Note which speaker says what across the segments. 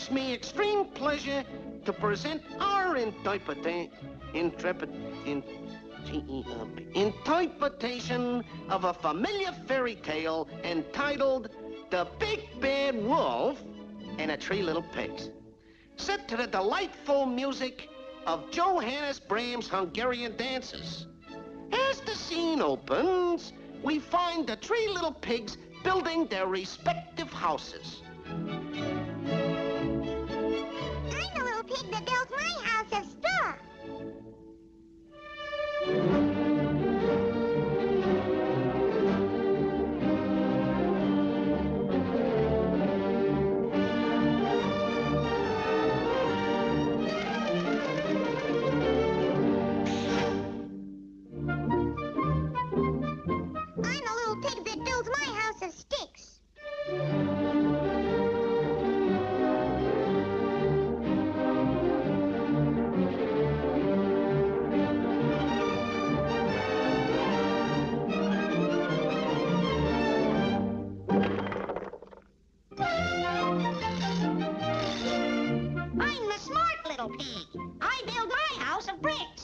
Speaker 1: gives me extreme pleasure to present our interpretation of a familiar fairy tale entitled The Big Bad Wolf and the Three Little Pigs, set to the delightful music of Johannes Brahms' Hungarian dances. As the scene opens, we find the three little pigs building their respective houses.
Speaker 2: I'm the little pig that built my house of straw. I'm the little pig that builds my house of sticks. I'm the smart little pig. I build my house of bricks.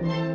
Speaker 2: Bye.